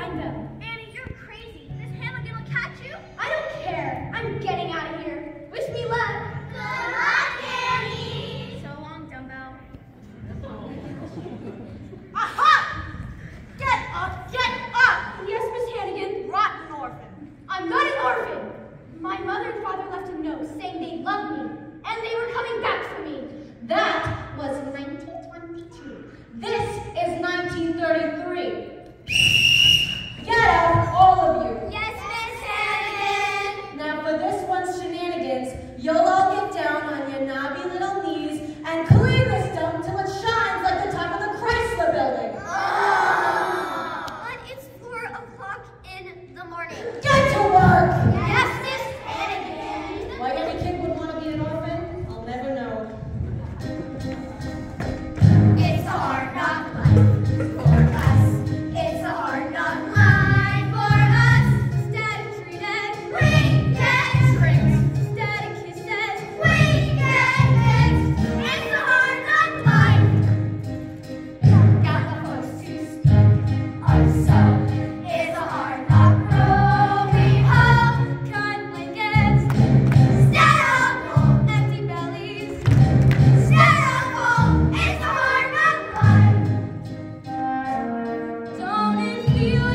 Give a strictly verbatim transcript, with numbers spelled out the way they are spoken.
find them. Annie, you're crazy. This Hannigan will catch you. I don't care. I'm getting out of here. Wish me luck. Good luck, Annie. So long, dumbbell. Aha! Get up! Get up! Yes, Miss Hannigan. Rotten orphan. I'm not an orphan. My mother and father left a note saying they loved me and they were coming back for me. That was nineteen twenty-two. This is nineteen thirty-three. Get out, all of you. Yes, Miss Hannigan. Now for this one's shenanigans, you'll all get down on your knobby little knees and clean this dump till it shines like the top of the Chrysler building. Oh. But it's four o'clock in the morning. Get to work! Yes, Miss Hannigan. Why any kid would want to be an orphan, I'll never know. It's a hard knock life for us. It's a hard knock life for us. Static treated, we get tricked. Static kisses, we get mixed. It's a hard knock life. Got the folks to speak of so. It's a hard knock road we hope. Kind blankets, styrofoam, empty bellies. Styrofoam, it's a hard knock life. Don't it feel